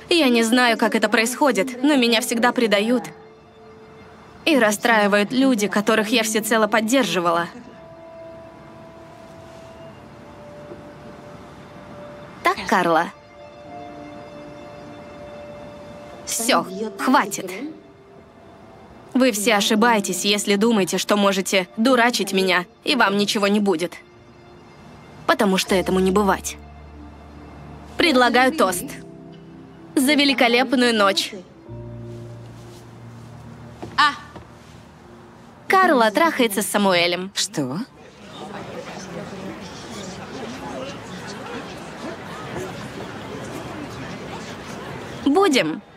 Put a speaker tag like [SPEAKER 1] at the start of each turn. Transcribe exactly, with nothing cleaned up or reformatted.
[SPEAKER 1] Я не знаю, как это происходит, но меня всегда предают. И расстраивают люди, которых я всецело поддерживала. Так, Карла? Все, хватит. Вы все ошибаетесь, если думаете, что можете дурачить меня, и вам ничего не будет. Потому что этому не бывать. Предлагаю тост. За великолепную ночь. А. Карла трахается с Самуэлем.
[SPEAKER 2] Что?
[SPEAKER 1] Будем.